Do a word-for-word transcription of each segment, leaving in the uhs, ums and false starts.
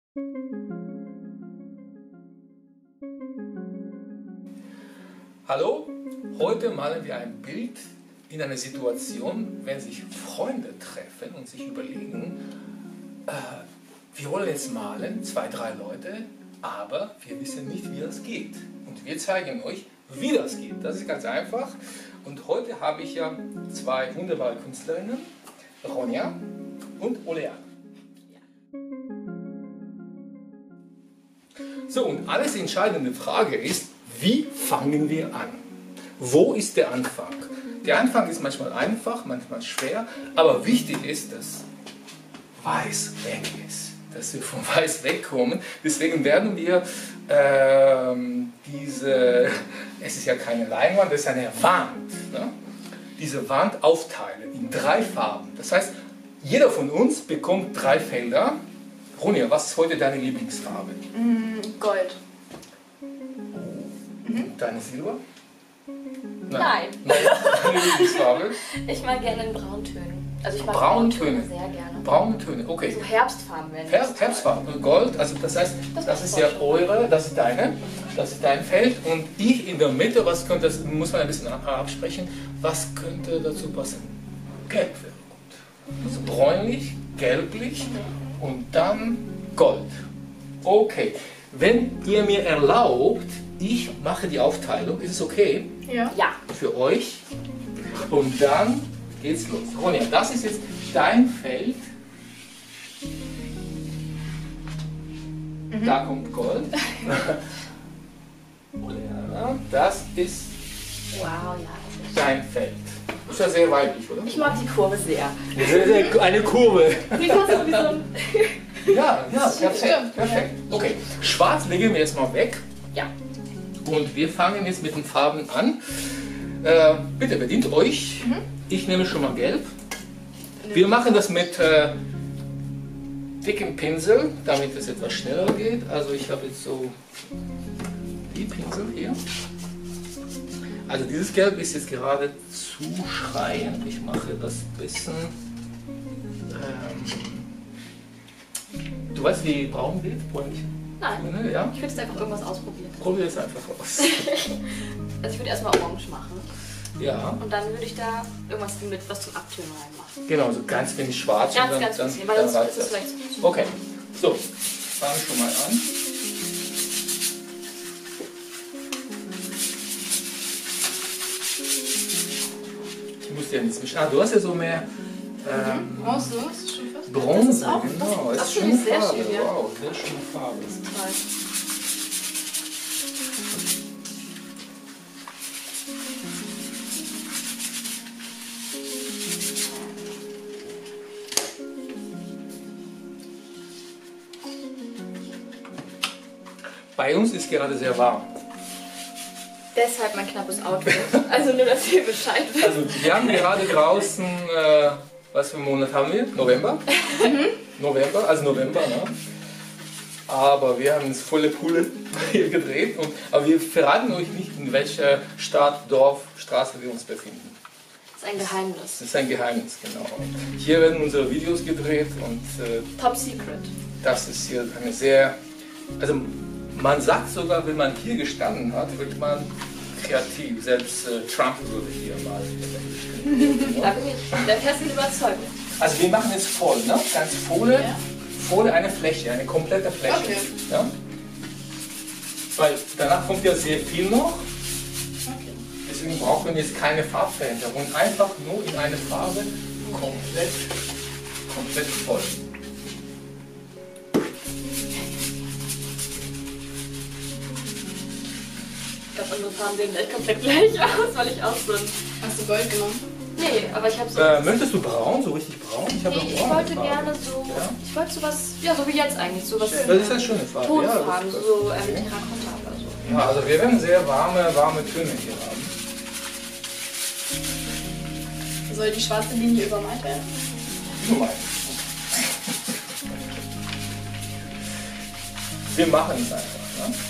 Hallo, heute malen wir ein Bild in einer Situation, wenn sich Freunde treffen und sich überlegen, äh, wir wollen jetzt malen, zwei, drei Leute, aber wir wissen nicht, wie das geht. Und wir zeigen euch, wie das geht. Das ist ganz einfach. Und heute habe ich ja zwei wunderbare Künstlerinnen, Ronja und Oleana. So, und alles entscheidende Frage ist, wie fangen wir an? Wo ist der Anfang? Der Anfang ist manchmal einfach, manchmal schwer, aber wichtig ist, dass Weiß weg ist, dass wir von Weiß wegkommen. Deswegen werden wir ähm, diese, es ist ja keine Leinwand, das ist eine Wand, ne? Diese Wand aufteilen in drei Farben. Das heißt, jeder von uns bekommt drei Felder. Ronja, was ist heute deine Lieblingsfarbe? Mm, Gold. Mhm. Deine Silber? Nein. Nein. Deine Lieblingsfarbe? Ich mag gerne in Brauntönen. Also ich mag Brauntöne. sehr gerne. Brauntöne, okay. So Herbstfarben werden. Herbst, Herbstfarben, Gold, also das heißt, das, das ist ja eure, das ist deine, das ist dein Feld und ich in der Mitte, was könnte, das muss man ein bisschen absprechen, was könnte dazu passen? Gelb wäre gut. Also bräunlich, gelblich und dann Gold. Okay, wenn ihr mir erlaubt, ich mache die Aufteilung, ist es okay? Ja. Ja. Für euch und dann geht's los. Ronja, das ist jetzt dein Feld. Mhm. Da kommt Gold. Oleana, das ist wow, ja, das ist dein Feld. Das ist ja sehr weiblich, oder? Ich mag die Kurve sehr. Sehr, sehr, eine Kurve. Die passt so wie so ein ja, ja, perfekt, perfekt. Okay, Schwarz legen wir jetzt mal weg. Ja. Und wir fangen jetzt mit den Farben an. Äh, bitte bedient euch. Mhm. Ich nehme schon mal Gelb. Wir machen das mit äh, dickem Pinsel, damit es etwas schneller geht. Also ich habe jetzt so die Pinsel hier. Also dieses Gelb ist jetzt gerade zu schreiend. Ich mache das ein bisschen... Ähm, du weißt, wie braun wird? Bräunlich? Nein, ja? ich würde jetzt einfach irgendwas ausprobieren. Probier es einfach aus. Also ich würde erstmal orange machen. Ja. Und dann würde ich da irgendwas mit was zum Abtönen reinmachen. Genau, so ganz wenig schwarz. Ganz, und dann, ganz dann, bisschen, weil dann sonst reicht ist es das. vielleicht zu. Okay, so, fangen wir schon mal an. Ich muss dir nichts mischen. Ah, du hast ja so mehr ähm, Bronze, das ist schon fast. Bronze, das ist auch, genau. Das, Das das ist finde schöne ich sehr Farbe. schön, ja. Wow, sehr schöne Farbe. Das ist toll. Bei uns ist gerade sehr warm. Deshalb mein knappes Outfit. Also nur, dass ihr Bescheid wisst. Also wir haben gerade draußen, äh, was für einen Monat haben wir? November? November, also November, ne? Aber wir haben ins volle Pulle hier gedreht. Und, aber wir verraten euch nicht, in welcher Stadt, Dorf, Straße wir uns befinden. Das ist ein Geheimnis. Das ist ein Geheimnis, genau. Hier werden unsere Videos gedreht und äh, Top Secret. das ist hier eine sehr... Also man sagt sogar, wenn man hier gestanden hat, wird man kreativ. Selbst äh, Trump würde hier mal stehen. Da bin ich der festen Überzeugung. Also wir machen jetzt voll, ne? Ganz voll, Ja. voll eine Fläche, eine komplette Fläche. Okay. Ja? Weil danach kommt ja sehr viel noch. Okay. Deswegen brauchen wir jetzt keine Farbveränderung. Einfach nur in eine Farbe komplett, komplett voll. Ich glaube, unsere Farben sehen gleich komplett gleich aus, weil ich auch so ein... Hast du Gold genommen? Nee, aber ich habe so... Äh, möchtest du braun, so richtig braun? Ich, hab nee, noch ich braune wollte Farbe. gerne so... Ja? Ich wollte sowas... Ja, so wie jetzt eigentlich. So was Das ist eine schöne Farbe. Tonfarben, ja, das, so äh, okay. mit Terrakotta oder so. Ja, also wir werden sehr warme, warme Töne hier haben. Soll die schwarze Linie übermalt werden? Du meinst. Wir machen es einfach. Ne?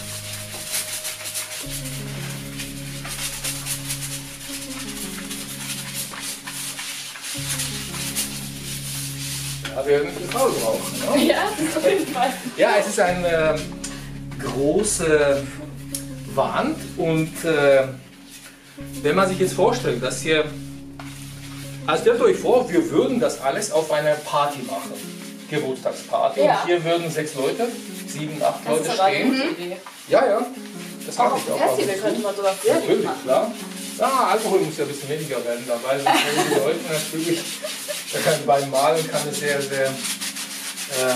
da wir eine Farbe brauchen. Ne? Ja, das ist auf jeden Fall. Ja, es ist eine große Wand und äh, wenn man sich jetzt vorstellt, dass hier, also stellt euch vor, wir würden das alles auf einer Party machen, Geburtstagsparty, Ja. und hier würden sechs Leute, sieben, acht Das Leute ist aber eine stehen. gute Idee. Ja, ja, das Auch habe auf ich dem auch. Festival ab und könnte zu. man sowas sehr gut Natürlich, machen. klar. Ja, Alkohol muss ja ein bisschen weniger werden dabei, sonst können die Leute natürlich äh, beim Malen kann es sehr, sehr äh,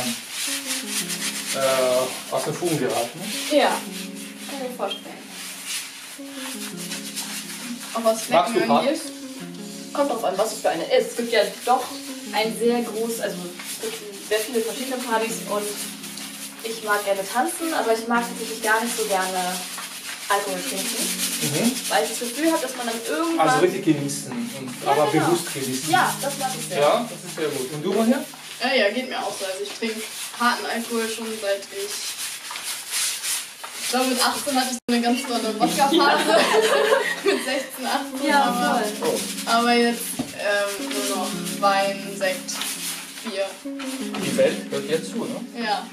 äh, aus den Fugen geraten. Ja, kann ich mir vorstellen. Auch was Magst Flecken du angeht. Kommt drauf an, was es für eine ist. Es gibt ja doch ein sehr groß, also es gibt sehr viele verschiedene Partys und ich mag gerne tanzen, aber ich mag tatsächlich gar nicht so gerne Alkohol trinken, Mhm. weil ich das Gefühl habe, dass man dann irgendwann... Also richtig genießen, und, Ja, aber genau. bewusst genießen. Ja, das mag ich sehr. Ja, das ist sehr gut. Und du, Ronja? Ja, ja, geht mir auch so. Also ich trinke harten Alkohol schon seit ich... Ich glaube mit achtzehn hatte ich so eine ganz tolle Wodka-Phase. Mit sechzehn, achtzehn. Ja, aber, voll. Oh. aber jetzt ähm, nur noch Wein, Sekt, Bier. Die Welt hört dir zu, ne? Ja.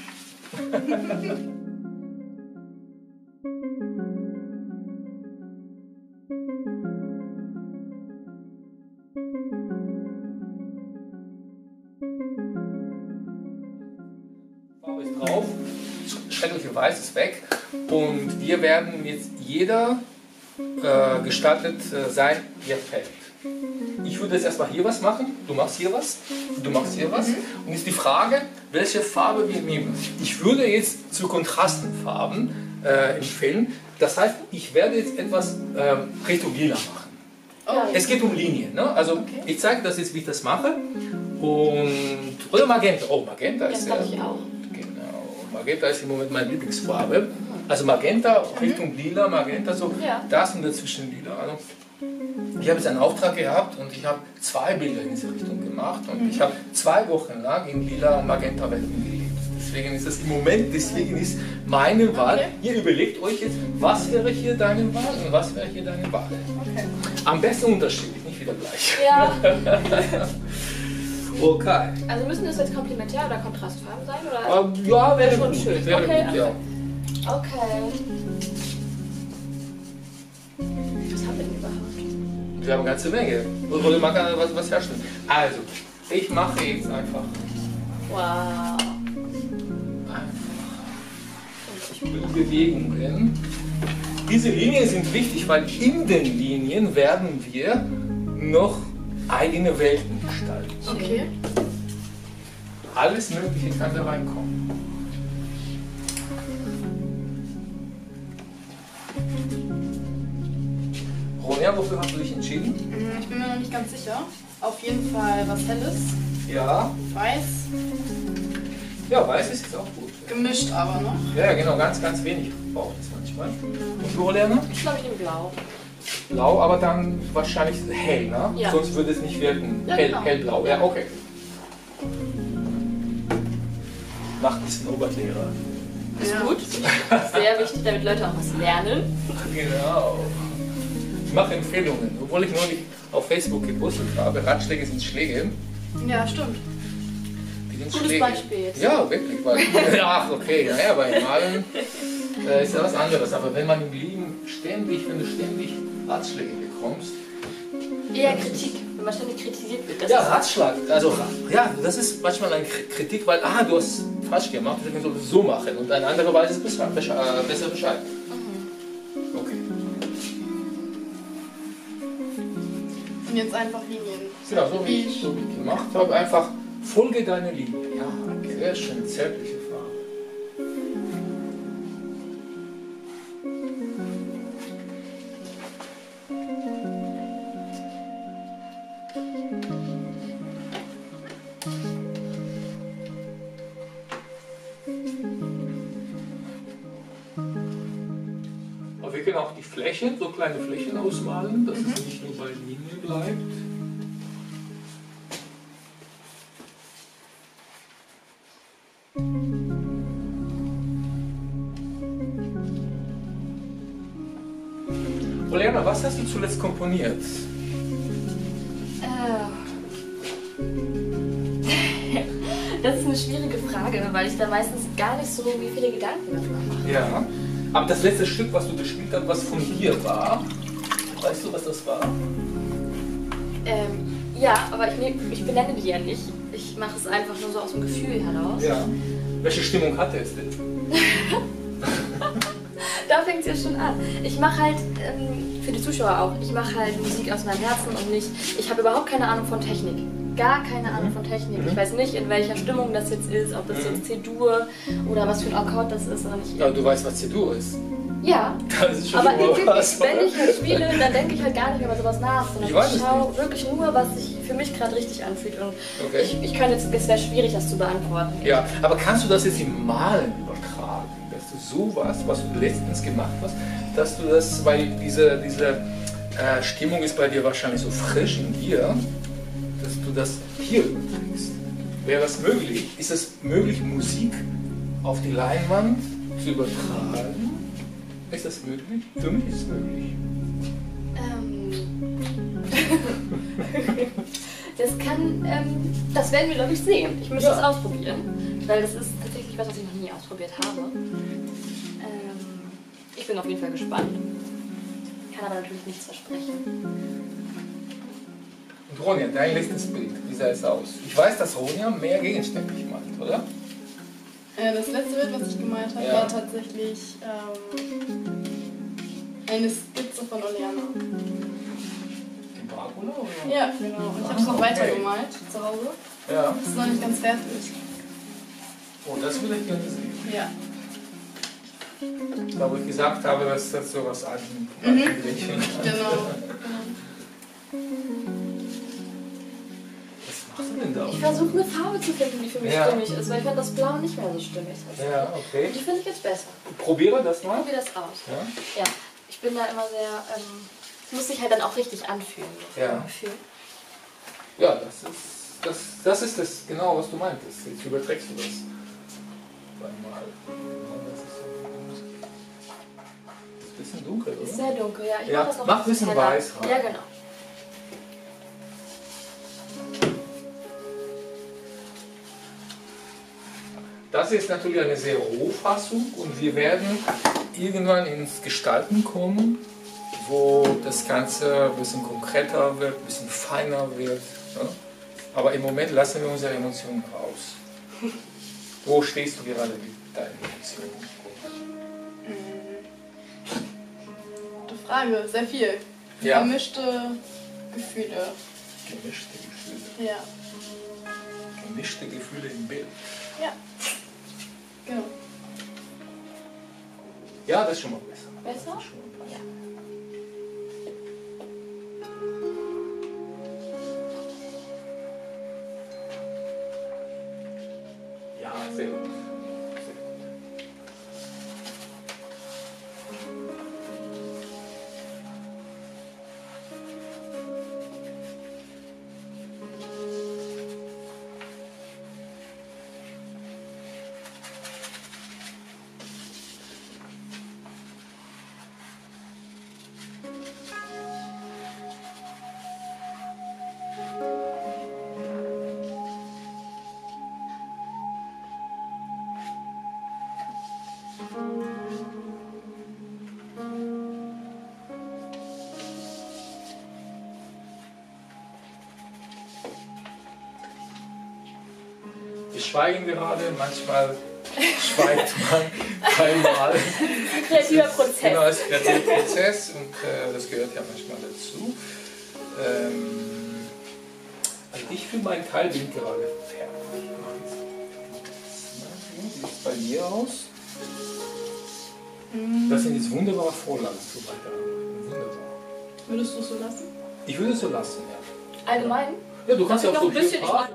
Farbe ist drauf, schreckliche Weiß ist weg und wir werden jetzt jeder äh, gestattet äh, sein, ihr fällt. Ich würde jetzt erstmal hier was machen, du machst hier was, du machst hier was. Und jetzt die Frage, welche Farbe wir nehmen. Ich würde jetzt zu Kontrastenfarben äh, empfehlen. Das heißt, ich werde jetzt etwas äh, Richtung Lila machen. Oh. Es geht um Linien. Ne? Also Okay. ich zeige das jetzt, wie ich das mache. Und, oder Magenta. Oh, Magenta Das ist mag ja... ich auch. Genau. Magenta ist im Moment meine Lieblingsfarbe. Also Magenta Richtung Lila, Magenta so, Ja. das und dazwischen Lila. Also ich habe jetzt einen Auftrag gehabt und ich habe zwei Bilder in diese Richtung gemacht und ich habe zwei Wochen lang in Lila und Magenta Welten gelebt. Deswegen ist das im Moment, deswegen ist meine Wahl, Okay. ihr überlegt euch jetzt, was wäre hier deine Wahl und was wäre hier deine Wahl. Okay. Am besten unterschiedlich, nicht wieder gleich. Ja, Okay. also müssen das jetzt Komplementär- oder Kontrastfarben sein? Oder? Ähm, ja, wäre Schon gut. schön. Wäre Okay, gut, ja. Okay. Was haben wir denn überhaupt? Wir haben eine ganze Menge. Oder man kann was, was herstellen. Also, ich mache jetzt einfach, Wow. einfach Bewegungen. Diese Linien sind wichtig, weil in den Linien werden wir noch eigene Welten gestalten. Okay. Alles Mögliche kann da reinkommen. Ronja, wofür hast du dich entschieden? Hm, Ich bin mir noch nicht ganz sicher. Auf jeden Fall was Helles. Ja, Weiß. ja, weiß ist jetzt auch gut. Gemischt aber noch. Ja, ja, genau, ganz, ganz wenig braucht es manchmal. Und du, Lerner? Ich glaube, ich nehme Blau. Blau, aber dann wahrscheinlich hell, ne? Ja. Sonst würde es nicht wirken. Ja, hell, genau. hellblau, ja, okay. Macht ein bisschen Oberlehrer. Ist Ja. gut. Sehr wichtig, damit Leute auch was lernen. Genau. Ich mache Empfehlungen, obwohl ich neulich auf Facebook gepostet habe. Ratschläge sind Schläge. Ja, stimmt. Die sind Gutes Schläge. Beispiel jetzt. Ja, wirklich. Weil, ach, okay, naja, beim Malen äh, ist ja was anderes. Aber wenn man im Leben ständig, wenn du ständig Ratschläge bekommst, Eher Kritik, wenn man ständig kritisiert wird. Das ja, ist Ratschlag. Also, Ra- ja, das ist manchmal eine Kri- Kritik, weil, ah, du hast falsch gemacht, deswegen solltest du so machen. Und eine andere weiß es besser, besser, äh, besser Bescheid. Okay. Und jetzt einfach Linien. Genau, so wie ich so wie ich gemacht habe, einfach folge deiner Linie. Ja, sehr schön, zärtliche Farbe. Aber wir können auch die Flächen, so kleine Flächen ausmalen, dass es nicht nur bei Linien bleibt. Oleana, was hast du zuletzt komponiert? Äh. eine schwierige Frage, weil ich da meistens gar nicht so wie viele Gedanken darüber mache. Ja. Aber das letzte Stück, was du gespielt hast, was von dir war, weißt du, was das war? Ähm, ja, aber ich, ich benenne die ja nicht. Ich mache es einfach nur so aus dem Gefühl heraus. Ja. Welche Stimmung hatte es denn? Da fängt es ja schon an. Ich mache halt, ähm, für die Zuschauer auch, ich mache halt Musik aus meinem Herzen und nicht, ich habe überhaupt keine Ahnung von Technik. Gar keine Ahnung von Technik. Mhm. Ich weiß nicht, in welcher Stimmung das jetzt ist, ob das Mhm. jetzt C-Dur oder was für ein Akkord das ist oder nicht. Ja, du weißt, was C-Dur ist. Ja, Das ist schon aber mal wirklich, was, wenn oder? ich halt spiele, dann denke ich halt gar nicht mehr über sowas nach, sondern Ich ich, weiß es schaue wirklich nur, was sich für mich gerade richtig anfühlt. Und Okay. ich, ich könnte jetzt, es wäre schwierig, das zu beantworten. Ja, aber kannst du das jetzt im Malen übertragen? Dass du sowas, was du letztens gemacht hast, dass du das, weil diese, diese äh, Stimmung ist bei dir wahrscheinlich so frisch in dir, dass du das hier überträgst. Wäre das möglich? Ist es möglich, Musik auf die Leinwand zu übertragen? Ist das möglich? Für mich ist es möglich. Ähm, das kann, ähm, das werden wir, glaube ich, sehen. Ich müsste Ja. es ausprobieren, weil das ist tatsächlich was, was ich noch nie ausprobiert habe. Ähm, ich bin auf jeden Fall gespannt. Kann aber natürlich nichts versprechen. Und Ronja, dein letztes Bild, wie sah es aus? Ich weiß, dass Ronja mehr gegenständlich malt, oder? Äh, das letzte Bild, was ich gemalt habe, Ja. war tatsächlich ähm, eine Skizze von Oleana. In Dracula, oder? Ja, genau. Und ich habe es noch Ah, weiter okay. gemalt zu Hause. Ja. Das ist noch nicht ganz fertig. Oh, das würde ich gerne sehen. Ja. Da wo ich gesagt habe, dass das so was an Mhm. Mädchen. Genau. Was machst du denn da? Ich versuche eine Farbe zu finden, die für mich Ja. stimmig ist, weil ich fand das Blau nicht mehr so stimmig. Ja, okay. Und die finde ich jetzt besser. Probiere das Ich mal. probiere das aus. Ja. Ja, ich bin da immer sehr, ähm, es muss sich halt dann auch richtig anfühlen. Ja. Vom Gefühl. Ja, das ist das, das ist das genau, was du meintest. Jetzt überträgst du das. Einmal. Das ist so. Das ist ein bisschen dunkel, Ist oder? sehr dunkel, ja. Ich Ja, mach das noch mach ein bisschen heller. weiß rein. Ja, genau. Das ist natürlich eine sehr rohe Fassung und wir werden irgendwann ins Gestalten kommen, wo das Ganze ein bisschen konkreter wird, ein bisschen feiner wird. Ja? Aber im Moment lassen wir unsere Emotionen raus. Wo stehst du gerade mit deinen Emotionen? Gute Frage, sehr viel. Ja. Gemischte Gefühle. Gemischte Gefühle. Ja. Gemischte Gefühle im Bild. Ja. Genau. Ja, das ist schon mal besser. Besser? Das ist schon mal besser. Ja, sehr gut. Sehr gut. Wir schweigen gerade, manchmal schweigt man einmal. Ein kreativer Prozess. Genau, es ist ein kreativer Prozess und äh, das gehört ja manchmal dazu. Ähm, also ich für meinen Teil bin gerade fertig. Wie sieht es bei dir aus? Das sind jetzt wunderbare Vorlagen für weiterarbeiten. Wunderbar. Würdest du es so lassen? Ich würde es so lassen, ja. Allgemein? Ja, du kannst ja Noch auch so ein bisschen. viel Ich mach,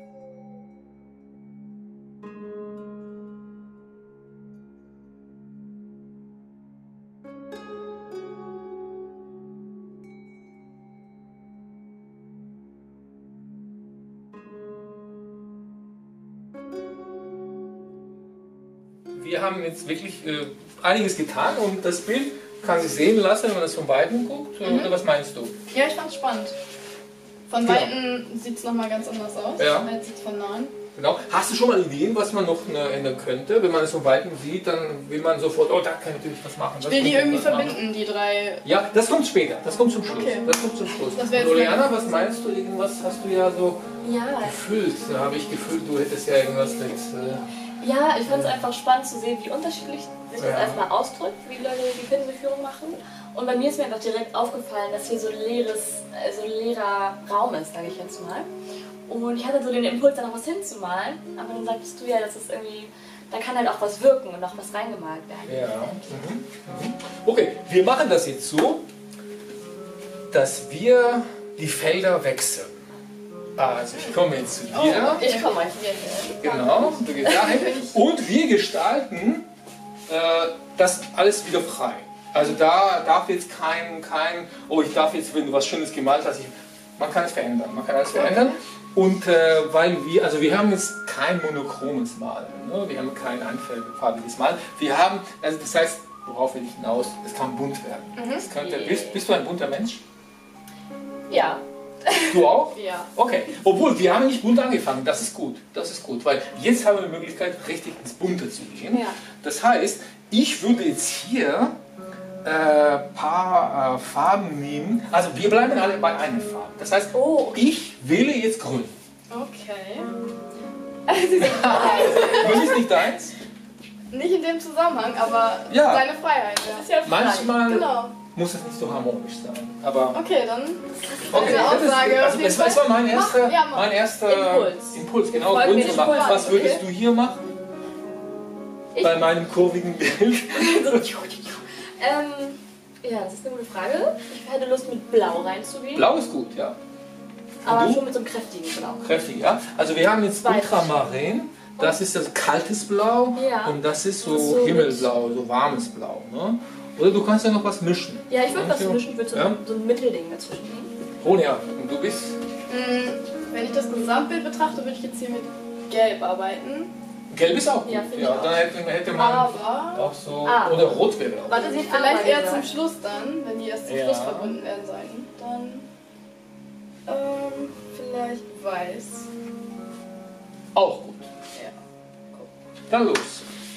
Wir haben jetzt wirklich äh, einiges getan und das Bild kann sich sehen lassen, wenn man das von Weitem guckt. Mhm. Oder was meinst du? Ja, ich fand's spannend. Von Genau. Weitem sieht es nochmal ganz anders aus, Ja. als jetzt von Nahen. Genau. Hast du schon mal Ideen, was man noch äh, ändern könnte? Wenn man es von Weitem sieht, dann will man sofort, oh, da kann ich natürlich was machen. Ich will die irgendwie verbinden, die drei. Ja, das kommt später, das kommt zum Schluss. Okay. Das kommt zum Schluss. Das wäre jetzt Juliana, was meinst du? Irgendwas hast du ja so Ja, gefüllt. Da habe ich gefühlt, du hättest ja irgendwas mit. Äh, ja, ich fand es einfach spannend zu sehen, wie unterschiedlich sich das Ja. erstmal ausdrückt, wie Leute die Pinselführung machen. Und bei mir ist mir einfach direkt aufgefallen, dass hier so ein leeres, äh, so ein leerer Raum ist, sage ich jetzt mal. Und ich hatte so den Impuls, da noch was hinzumalen, aber dann sagtest du ja, dass es irgendwie, da kann halt auch was wirken und noch was reingemalt werden. ja. Mhm. Mhm. Okay, wir machen das jetzt so, dass wir die Felder wechseln. Also ich komme jetzt zu dir. Oh, Ich komme mal hier hin. Genau, du gehst dahin. Und wir gestalten äh, das alles wieder frei. Also da darf jetzt kein, kein, oh ich darf jetzt, wenn du was Schönes gemalt hast, ich, man kann es verändern, man kann alles verändern. Und äh, weil wir, also wir haben jetzt kein monochromes Malen, ne? Wir haben kein einfarbiges Malen. Wir haben, also das heißt, worauf will ich hinaus, es kann bunt werden. Mhm. Es könnte, bist, bist du ein bunter Mensch? Ja. Du auch? Ja. Okay, obwohl wir haben nicht bunt angefangen, das ist gut, das ist gut, weil jetzt haben wir die Möglichkeit, richtig ins Bunte zu gehen. Ja. Das heißt, ich würde jetzt hier ein äh, paar äh, Farben nehmen, also wir bleiben alle bei einer Farbe. Das heißt, Oh. ich wähle jetzt grün. Okay. Grün ist nicht deins? Nicht in dem Zusammenhang, aber Ja. deine Freiheit, ja. Ist ja frei. Manchmal Genau. muss es nicht so harmonisch sein, aber... Okay, dann. Okay, Diese das ist, Aussage also auf es, jeden es war mein Mach, erster, ja, mach. mein erster Impuls. Impuls, genau, Folgen grün wir zu dem machen. Impuls, Was würdest okay. du hier machen? Ich- Bei meinem kurvigen Bild? Ähm, ja, das ist eine gute Frage. Ich hätte Lust, mit Blau reinzugehen. Blau ist gut, ja. Aber du? schon mit so einem kräftigen Blau. Kräftig, ja. Also wir haben jetzt Weiß. Ultramarin, das ist das kaltes Blau Ja. und das ist so, So Himmelblau, so warmes Blau. Ne? Oder du kannst ja noch was mischen. Ja, ich würde was Ja. mischen, ich würde so, Ja. so ein Mittelding dazwischen nehmen. Ronja, und du bist Mm, Wenn ich das Gesamtbild betrachte, würde ich jetzt hier mit Gelb arbeiten. gelb ist auch gut. Ja, Ja, finde ich auch. dann hätte, hätte man Aber auch so, Ah. oder rot wäre auch. Warte, sieht vielleicht eher zum Schluss dann, wenn die erst zum Ja. Schluss verbunden werden sollten. Dann. Ähm, vielleicht weiß. Auch gut. Ja. Dann los.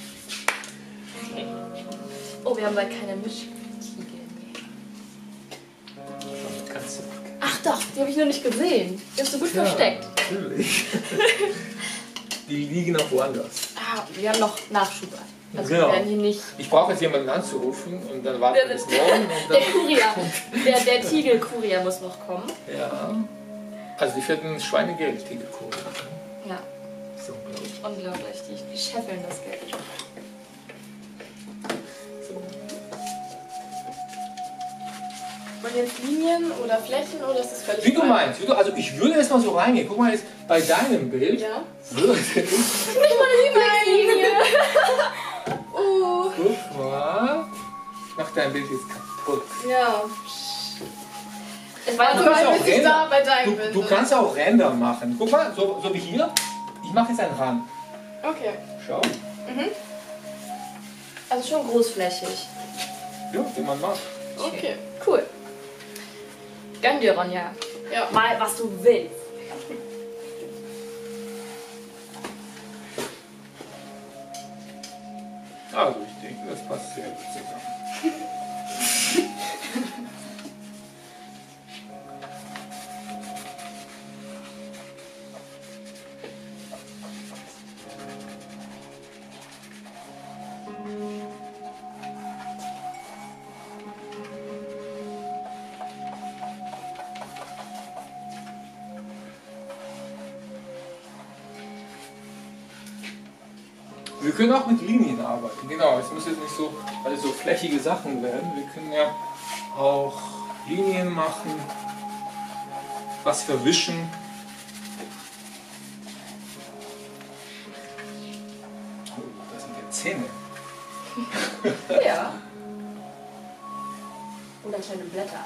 Oh, wir haben bald keine Mischtiegel mehr. Kannst du. Ach doch, die habe ich noch nicht gesehen. Die hast du gut Ja, versteckt. Natürlich. Die liegen auch woanders. Ah, wir haben noch Nachschub. Also Genau. wir werden hier nicht... Ich brauche jetzt jemanden anzurufen und dann warten wir Der- bis morgen. Und Der dann, Kurier, der, der Tiegel-Kurier muss noch kommen. ja. Also die vierten Schweinegeld, Tigelkohle. Ja, So, unglaublich. unglaublich. Die, die scheffeln das Geld. Und jetzt Linien oder Flächen oder ist das völlig Wie du frei? meinst, wie du, also ich würde erst mal so reingehen. Guck mal jetzt bei deinem Bild. Ja. Würde ich, Linie. Uh, guck mal. Ich mach dein Bild jetzt kaputt. ja. Es war Also nur kannst mal auch bis ich Ränder. da bei deinem Du, Bild. du kannst auch Ränder machen. Guck mal, so, so wie hier. Ich mache jetzt einen Rand. Okay. Schau. also schon großflächig. Ja, wie man macht. Okay. Cool. Gönn dir, Ronja. Ja. Mal, was du willst. Also ich denke, das passt sehr gut zusammen. Wir können auch mit Linien arbeiten, genau. Es muss jetzt nicht so alles so flächige Sachen werden. Wir können ja auch Linien machen, was verwischen. Oh, das sind ja Zähne. Ja. Oder kleine Blätter.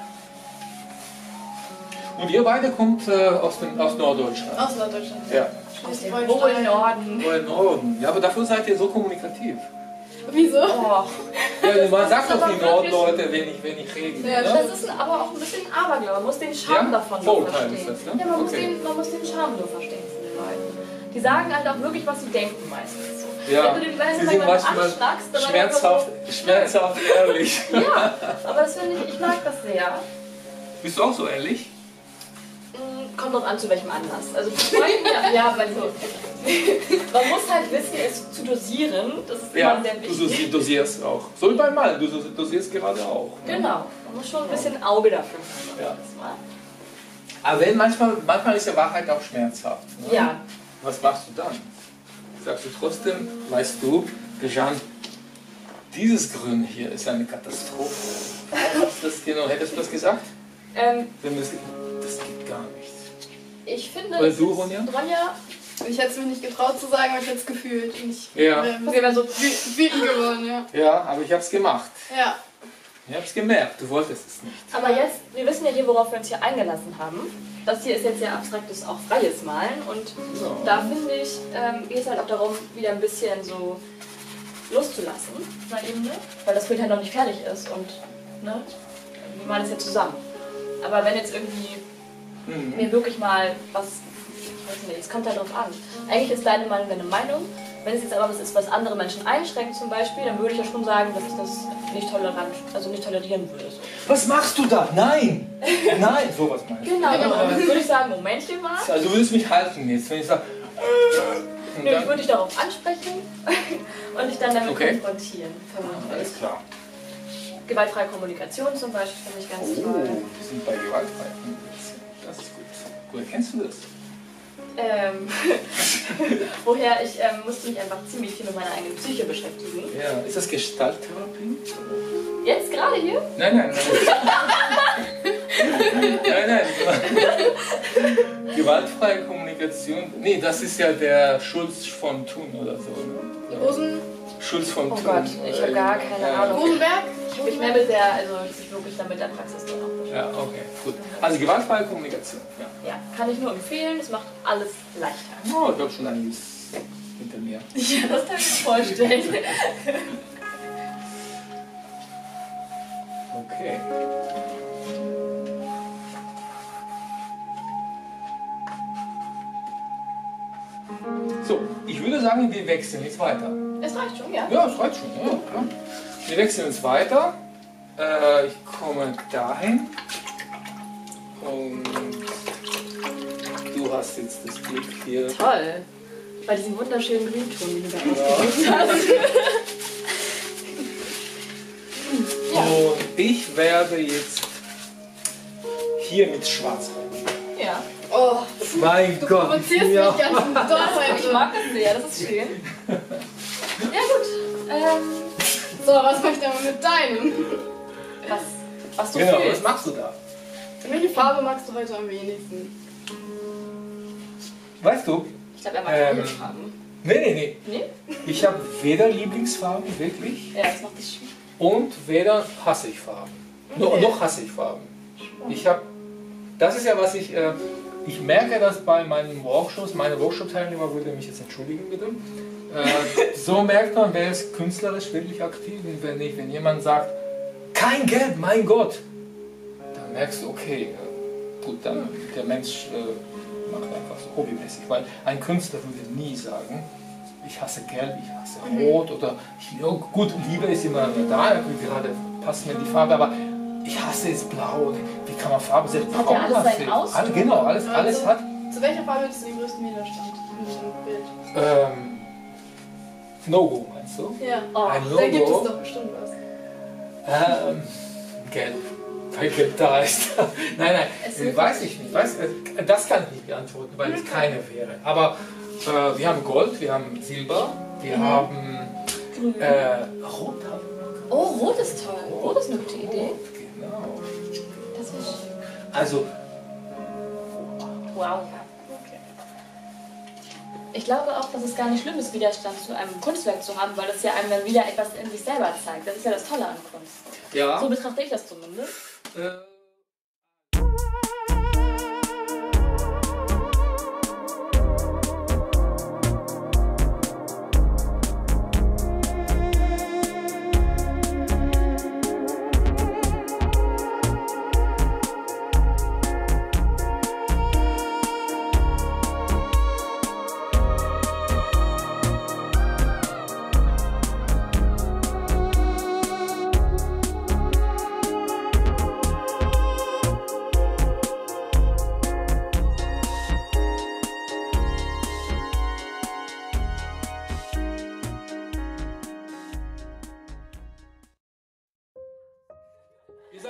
Und ihr beide kommt äh, aus, dem, aus Norddeutschland. Aus Norddeutschland. Ja. Aus dem Holstein. hohen Norden. Oder Norden. Ja, aber dafür seid ihr so kommunikativ. Wieso? Oh. Ja, man sagt Das doch ist die aber wirklich- Nordleute wenig, wenig reden. Ja, ne? Das ist aber auch ein bisschen Aberglaube. Man muss den Charme Ja? davon nur Vorurteil verstehen. ist das, ne? Ja, man, muss Okay. den, man muss den Charme nur verstehen von den Leuten. Die sagen halt auch wirklich, was sie denken meistens. So. Ja, Wenn du den wenn sie du sind jemanden manchmal anschlagst, dann schmerzhaft, einfach so, schmerzhaft ehrlich. Ja, aber das finde ich, ich mag das sehr. Bist du auch so ehrlich? Mm, Kommt drauf an, zu welchem Anlass. Also für Freunde, ja, ja, weil so. Man muss halt wissen, es zu dosieren. Das ist Ja, immer sehr du wichtig. dosi- dosierst auch. So wie beim Mann, du dos- dosierst gerade auch. Ne? Genau, man muss schon ein bisschen Auge dafür haben. Ja. Das mal. Aber wenn manchmal, manchmal ist ja Wahrheit auch schmerzhaft. Ne? Ja, Was machst du dann? Sagst du trotzdem, weißt du, Jean, dieses Grün hier ist eine Katastrophe. Warum hast du das genau? Hättest du das gesagt? ähm, Wenn das, das geht gar nicht. ich finde, Oder es du, ist- Ronja? Ronja, Ich hätte es mir nicht getraut zu sagen, aber ich hätte es gefühlt. Und ich Ja. ähm, wir werden so, wü- wütend geworden, ja. Ja, aber ich habe es gemacht. Ja. Ich habe es gemerkt, du wolltest es nicht. aber jetzt, wir wissen ja hier, worauf wir uns hier eingelassen haben. Das hier ist jetzt ja abstraktes, auch freies Malen und So. da finde ich, ähm, geht es halt auch darum, wieder ein bisschen so loszulassen, auf einer Ebene, weil das Bild halt noch nicht fertig ist und ne, wir malen es ja zusammen. Aber wenn jetzt irgendwie Mhm. mir wirklich mal was, ich weiß nicht, es kommt halt drauf an. Eigentlich ist deine Meinung deine Meinung. Wenn es jetzt aber was ist, was andere Menschen einschränkt zum Beispiel, dann würde ich ja schon sagen, dass ich das nicht tolerant, also nicht tolerieren würde. So. Was machst du da? Nein! Nein! Sowas meinst du. Genau, dann würde ich sagen, Momentchen mal. Also du würdest mich halten jetzt, wenn ich sage... Nö, ich würde dich darauf ansprechen und dich dann damit Okay. konfrontieren. vermutlich. Alles klar. Gewaltfreie Kommunikation zum Beispiel finde ich ganz Oh, toll. wir sind bei gewaltfrei. Das ist gut. Woher kennst du das? Ähm, woher ich ähm, musste mich einfach ziemlich viel mit meiner eigenen Psyche beschäftigen. Ja. Ist das Gestalttherapie? Jetzt gerade hier? Nein, nein, nein. nein, nein. Gewaltfreie Kommunikation. Nee, das ist ja der Schulz von Thun oder so. Ne? Rosen, Schulz von Oh Thun. Gott, ich habe gar keine Ja. Ahnung. Rosenberg? Ich habe mich mehr mit der, also sich wirklich damit der Praxis drin auch beschäftigt. Ja, okay, gut. Also gewaltfreie Kommunikation. Ja. Ja, kann ich nur empfehlen, es macht alles leichter. Oh, ich habe schon einiges hinter mir. Ja, das kann ich mir vorstellen. Okay. So, ich würde sagen, wir wechseln jetzt weiter. Es reicht schon, ja. Ja, das reicht schon, ja, klar. Wir wechseln jetzt weiter. Äh, ich komme dahin. Und du hast jetzt das Glück hier. Toll. Bei diesem wunderschönen Grünton, den du da ausgewählt hast. Und ich werde jetzt hier mit Schwarz rein. Ja. Oh, Mein du Gott. provozierst ja. mich ganz doll Ich heute. mag das sehr, das ist schön. Ja gut. Ähm, So, was mache ich denn mit deinem? was, was du Genau, was fühlst. machst du da? Welche Farbe magst du heute am wenigsten? Weißt du? Ich glaube, er mag Ähm. viele Farben. Nee, nee, nee. Nee? Ich habe weder Lieblingsfarben, wirklich, Ja, das macht dich schwierig. und weder hasse ich Farben. No, noch hasse ich Farben. Ich habe, das ist ja was ich, äh, ich merke das bei meinen Workshops, meine Workshop-Teilnehmer würde mich jetzt entschuldigen bitte. Äh, so merkt man, wer ist künstlerisch wirklich aktiv und wer nicht. Wenn jemand sagt, kein Geld, mein Gott, dann merkst du, okay, äh, gut, dann der Mensch äh, macht einfach so hobbymäßig, weil ein Künstler würde nie sagen, ich hasse Gelb, ich hasse Rot oder ich, oh, gut, Liebe ist immer da, gerade passt mir die Farbe, aber ich hasse jetzt Blau. Wie kann man Farbe selbst Hat ja alles seinen Ausdruck. Alle, genau, alles, alles hat. Zu welcher Farbe hättest du den größten Widerstand in diesem Bild? Ähm, No-Go meinst du? Ja. Oh, Ein Da gibt es No-Go. doch bestimmt was. Ähm, Gelb. Weil Gelb da ist. nein, nein, Es äh, wird- weiß ich nicht. Weiß, äh, das kann ich nicht beantworten, weil es keine wäre. Aber äh, wir haben Gold, wir haben Silber, wir haben Grün. äh, Rot. Haben wir. Oh, Rot ist toll. Rot ist eine gute Idee. Rot, genau. Das ist schön. Also, Wow, ja. Ich glaube auch, dass es gar nicht schlimm ist, Widerstand zu einem Kunstwerk zu haben, weil das ja einem dann wieder etwas in sich selber zeigt. Das ist ja das Tolle an Kunst. ja. So betrachte ich das zumindest. Äh,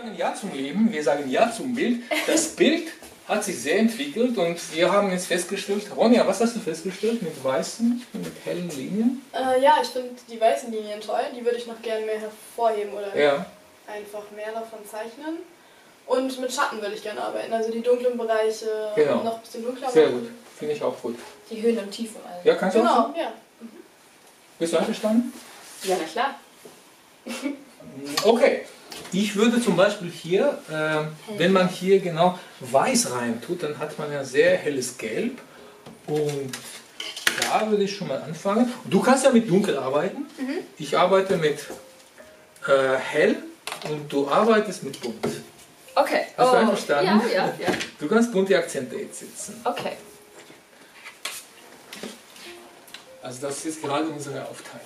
sagen Ja zum Leben, wir sagen Ja zum Bild. Das Bild hat sich sehr entwickelt und wir haben jetzt festgestellt, Ronja, was hast du festgestellt mit weißen, mit hellen Linien? Äh, ja, ich finde die weißen Linien toll. Die würde ich noch gerne mehr hervorheben oder Ja. einfach mehr davon zeichnen. Und mit Schatten würde ich gerne arbeiten. Also die dunklen Bereiche Genau. noch ein bisschen dunkler Sehr machen. gut, finde ich auch gut. Die Höhen und Tiefen. Also. Ja, kannst du auch? Genau, ja. Bist du einverstanden? Ja, na klar. Okay. Ich würde zum Beispiel hier, äh, wenn man hier genau weiß rein tut, dann hat man ja sehr helles Gelb. Und da würde ich schon mal anfangen. Du kannst ja mit Dunkel arbeiten. Mhm. Ich arbeite mit äh, hell und du arbeitest mit bunt. Okay. Hast du Oh, einverstanden? Ja, ja, ja. Du kannst bunte Akzente jetzt setzen. Okay. Also das ist gerade unsere Aufteilung.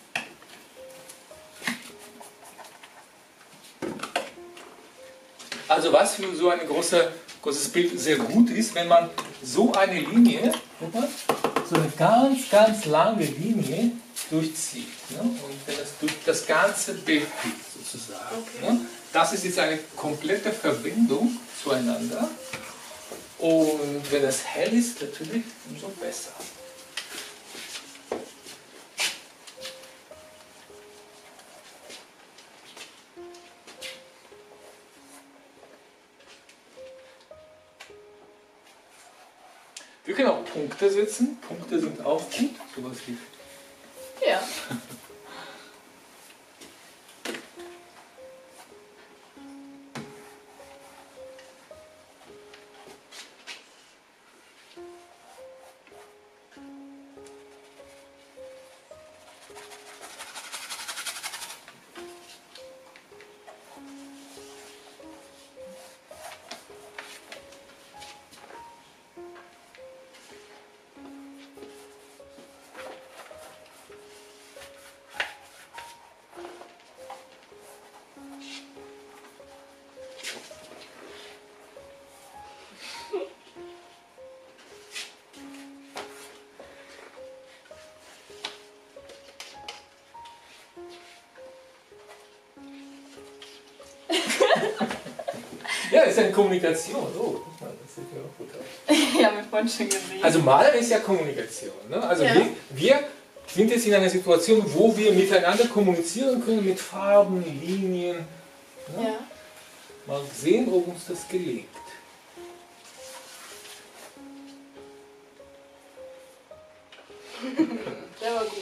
Also was für so ein große, großes Bild sehr gut ist, wenn man so eine Linie, guck mal, so eine ganz, ganz lange Linie durchzieht. Ne? Und wenn das durch das ganze Bild geht, sozusagen. Okay. Ne? Das ist jetzt eine komplette Verbindung zueinander. Und wenn es hell ist, natürlich umso besser. Wir können auch Punkte setzen. Punkte sind auch gut. Sowas wie. Ja. Ja, das ist eine Kommunikation. Oh, guck mal, das sieht ja auch gut aus. Ja, mit vorhin schon gesehen. Also Malen ist ja Kommunikation. Ne? Also Ja. wir, wir sind jetzt in einer Situation, wo wir miteinander kommunizieren können mit Farben, Linien. Ne? Ja. Mal sehen, ob uns das gelingt. Der war gut.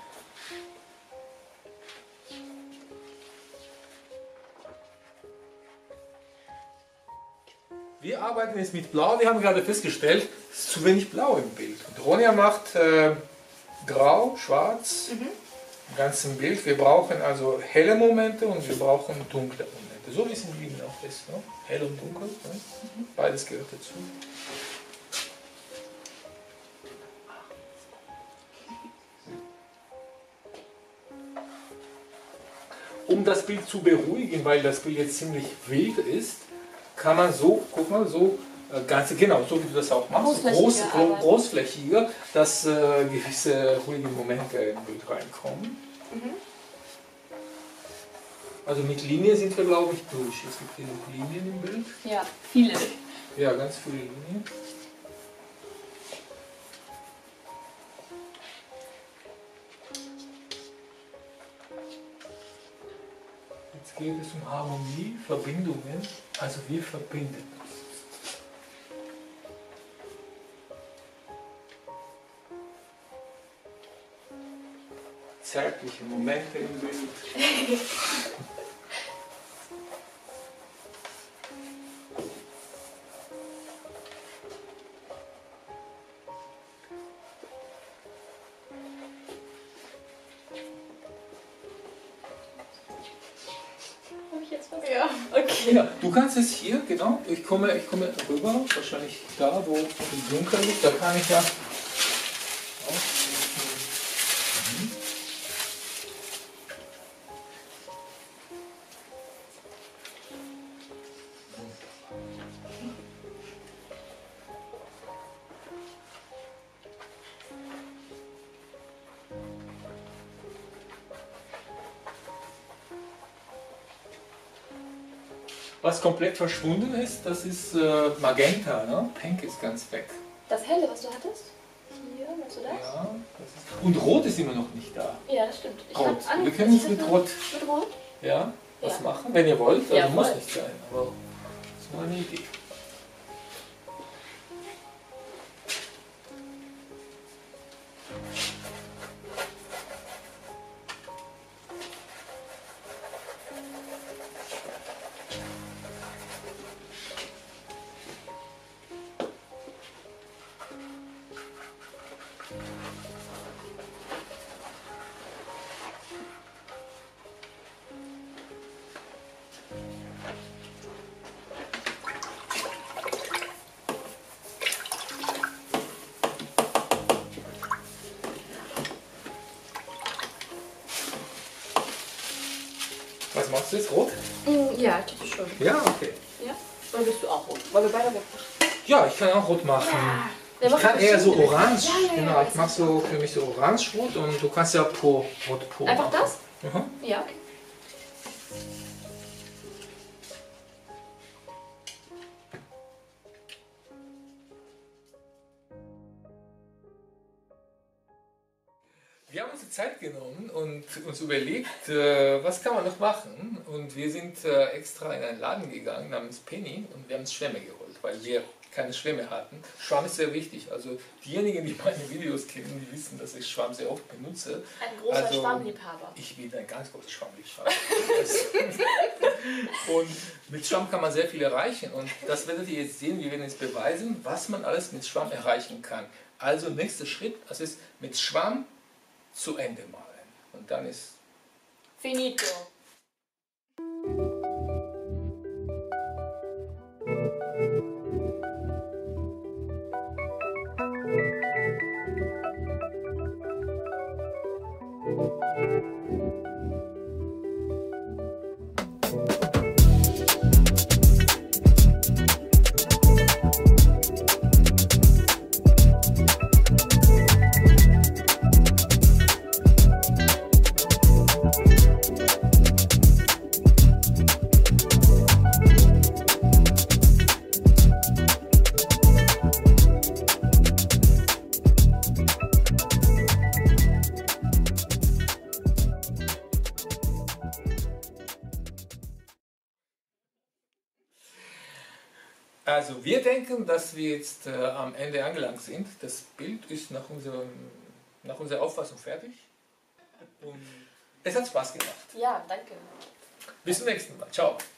Wir arbeiten jetzt mit Blau. Wir haben gerade festgestellt, es ist zu wenig Blau im Bild. Und Ronja macht äh, Grau, Schwarz im ganzen Bild. Wir brauchen also helle Momente und wir brauchen dunkle Momente. So wie es in Wien auch ist. Ne? Hell und dunkel. Ne? Beides gehört dazu. Um das Bild zu beruhigen, weil das Bild jetzt ziemlich wild ist, kann man so, guck mal, so äh, ganze, genau, so wie du das auch machst, Großflächiger groß, gro arbeiten. großflächiger, dass äh, gewisse ruhige Momente im Bild reinkommen. Also mit Linien sind wir, glaube ich, durch. Es gibt genug Linien im Bild. Ja, viele. Ja, ganz viele Linien. Jetzt geht es um Harmonie, Verbindungen. Also wir verbinden uns. Zärtliche Momente im Bild. Habe ich jetzt was? Ja. Okay. Ja, du kannst es hier, genau, ich komme, ich komme rüber, wahrscheinlich da, wo es dunkel ist, da kann ich ja auch. Mhm. Was komplett verschwunden ist, das ist äh, Magenta, ne? Pink ist ganz weg. Das helle, was du hattest? Hier, weißt du das? Ja, das ist, und Rot ist immer noch nicht da. Ja, das stimmt. Ich Rot. hab an- Wir können es was mit ist Rot, Mit Rot? ja, was Ja. machen, wenn ihr wollt. Also Ja, muss voll. nicht sein, aber das ist nur eine Idee. Was machst du jetzt? Rot? Mm, Ja, ich glaube schon. Ja, okay. Ja? Oder bist du auch rot? Weil wir beide rot machen. Ja, ich kann auch Rot machen. Der Ich macht kann eher so verschiedene. orange. Ja, ja, ja, Genau, ich weiß mache so für mich so orange-rot und du kannst ja pur, Rot pur Einfach machen. das? Mhm. Ja, okay. Wir haben uns die Zeit genommen und uns überlegt, äh, was kann man noch machen. Und wir sind äh, extra in einen Laden gegangen namens Penny und wir haben uns Schwämme geholt, weil wir keine Schwämme hatten. Schwamm ist sehr wichtig. Also diejenigen, die meine Videos kennen, die wissen, dass ich Schwamm sehr oft benutze. Ein großer Also, Schwammliebhaber. Ich bin ein ganz großer Schwammliebhaber. Und mit Schwamm kann man sehr viel erreichen. Und das werdet ihr jetzt sehen. Wir werden jetzt beweisen, was man alles mit Schwamm erreichen kann. Also nächster Schritt, das ist mit Schwamm zu Ende malen. Und dann ist... Finito. Also wir denken, dass wir jetzt äh, am Ende angelangt sind. Das Bild ist nach, unserem, nach unserer Auffassung fertig. Und es hat Spaß gemacht. Ja, danke. Bis zum nächsten Mal. Ciao.